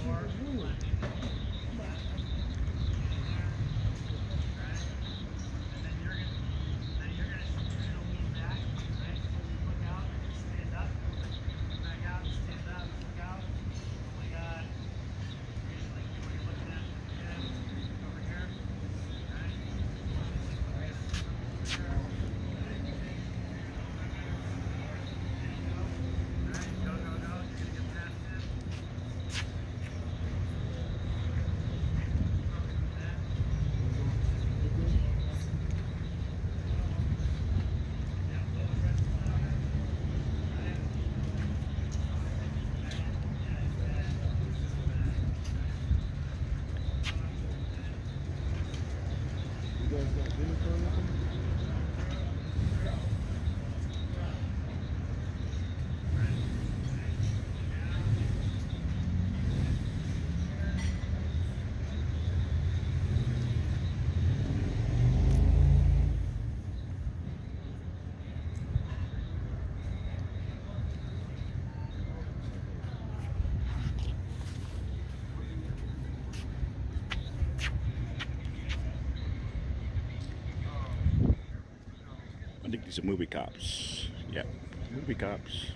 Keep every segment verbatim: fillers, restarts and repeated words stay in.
I think these are movie cops. Yeah, movie cops.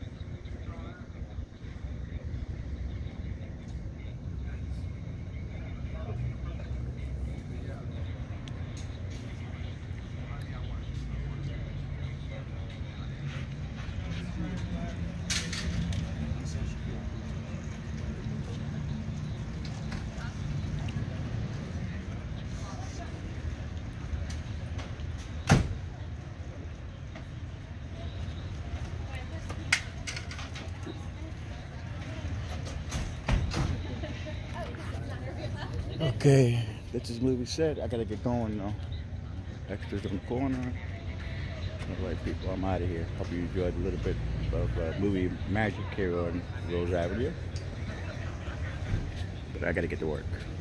Okay, that's his movie set. I gotta get going though. Extras on the corner. Alright people, I'm out of here. Hope you enjoyed a little bit of uh, movie magic here on Rose Avenue. But I gotta get to work.